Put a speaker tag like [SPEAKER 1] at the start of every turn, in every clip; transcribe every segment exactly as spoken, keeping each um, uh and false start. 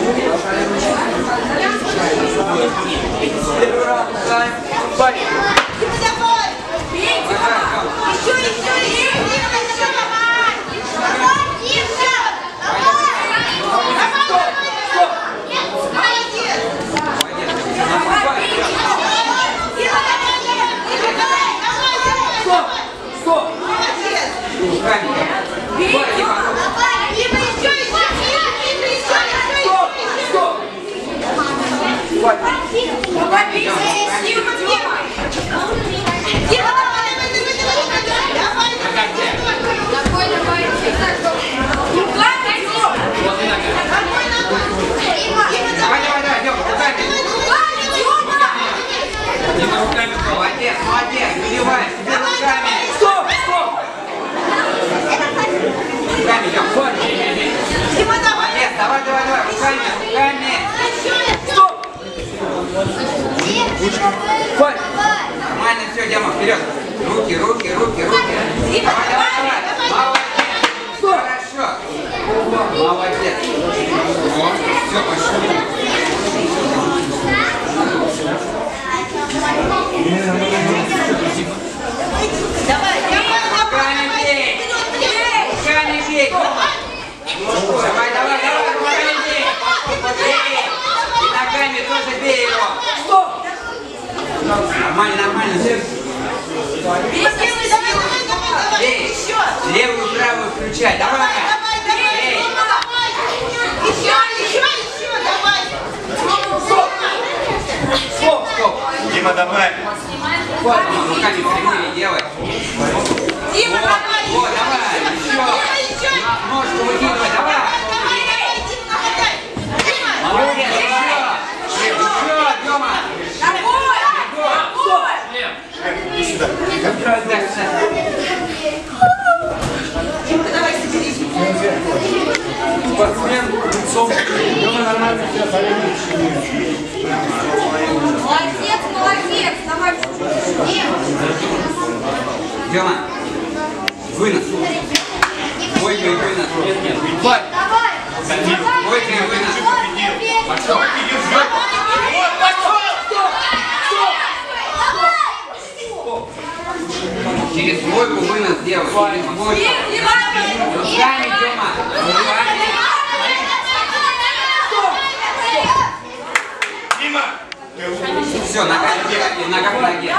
[SPEAKER 1] Молодец, молодец, выливай, тебе руками. Стоп, стоп. Руками, идем. Молодец, давай, давай, давай, руками, руками. Стоп. Хватит. Нормально, все, Дема, вперед. Руки, руки, руки, руки. Давай, давай, давай. Молодец. Хорошо. Молодец. Вот, все, пошли.
[SPEAKER 2] Давай,
[SPEAKER 1] руками бей! Руками бей! Давай, давай, давай, руками бей! Бей! И ногами тоже бей его! Стоп! Нормально, нормально. Бей! Левую, правую включай! Давай! Бей!
[SPEAKER 2] Еще, еще, еще, давай!
[SPEAKER 1] Стоп! Стоп, стоп!
[SPEAKER 3] Дима, давай!
[SPEAKER 1] Вот, руками прямые делай.
[SPEAKER 2] Дима,
[SPEAKER 1] вот,
[SPEAKER 2] давай!
[SPEAKER 1] Вот, давай! Еще! Ножку выкидывай, давай! Молодец, еще! Еще, Дема!
[SPEAKER 2] Ногой! Ногой!
[SPEAKER 3] Иди сюда.
[SPEAKER 2] Давай, соберись.
[SPEAKER 4] Спортсмен лицом. Дема нормально себя повернет.
[SPEAKER 2] Молодец, молодец! Давай!
[SPEAKER 1] Дема, вынос. Бойко и вынос. Нет, нет. Бой. Бойко и вынос. Пошел.
[SPEAKER 3] Вот, пошел!
[SPEAKER 1] Через бойку вынос делай. Через бойку. Руками, Дема. Руками.
[SPEAKER 3] Дима!
[SPEAKER 1] Все, нога, нога в ноге.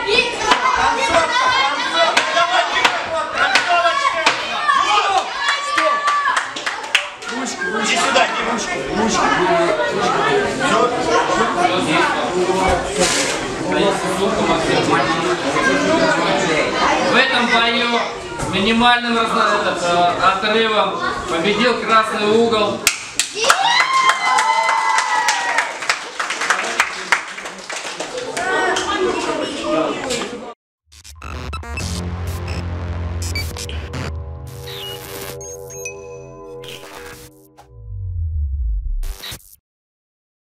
[SPEAKER 3] Иди сюда, Дима!
[SPEAKER 5] В этом бою с минимальным разно- этот, э, отрывом победил красный угол.